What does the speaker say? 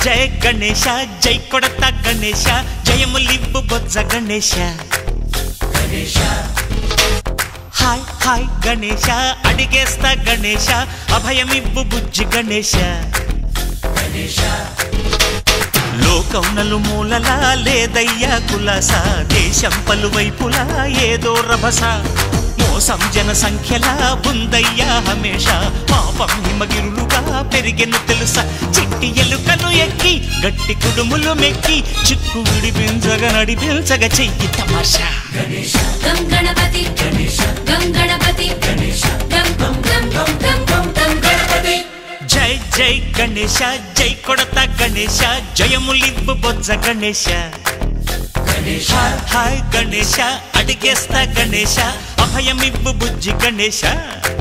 జయ గణేశ జై కొడత గణేశ జయములివ్వు బొజ్జ గణేశ హాయ్ హాయ్ గణేశ అడిగేస్తా గణేశ అభయమివ్వు బుజ్జి గణేశ లోకం నలుమూలలా లేదయ్యా కులాస దేశం పలువైపులా ఏదో రభస మోసం జన సంఖ్యలా ఉందయ్యా హమేష పాపం హిమగిరులుగా పెరిగెను తెలుసా చిట్టి ఎలుకను ఎక్కి గట్టి కుడుములు మెక్కి చిక్కు విడిపించగా నడిపించగా చెయ్యి తమాషా గం గణపతి గం గణపతి గం గం గం గం గం గం గణపతి జై జై గణేశ జై కొడత గణేశ జయములివ్వు బొజ్జ గణేశ హాయ్ గణేశ అడిగేస్తా గణేశ అభయమివ్వు బుజ్జి గణేశ